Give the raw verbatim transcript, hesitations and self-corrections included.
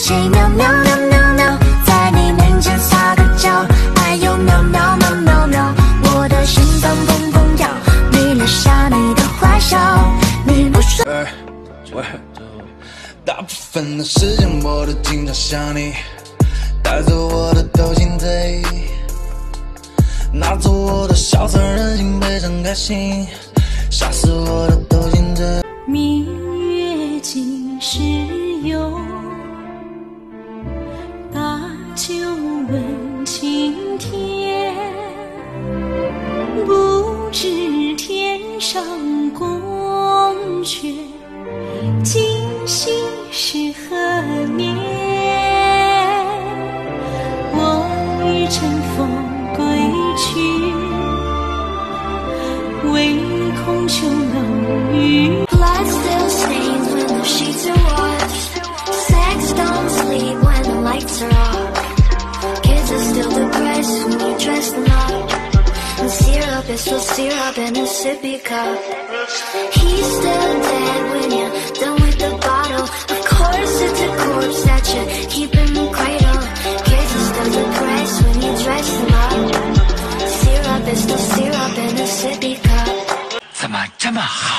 谁喵喵喵喵喵，在你面前撒个娇，哎呦喵喵喵喵喵，我的心脏砰砰跳，迷了下你的坏笑，你不说。喂，大部分的时间我都经常想你，带走我的抖心贼，拿走我的潇洒任性，悲伤开心，杀死我的抖心贼。 明月几时有？把酒问青天，不知天上宫阙，今夕是何年？我欲乘风归去，唯恐秋冷雨。Blood still stains when the sheets are washed. Sex don't sleep when the lights are off. Kids are still depressed when you dress them up. And syrup is still syrup in a sippy cup. He's still dead when you're done with the bottle. Of course it's a corpse that you keep in the cradle. Kids are still depressed when you dress them up. Syrup is still syrup in a sippy cup. 怎么这么好？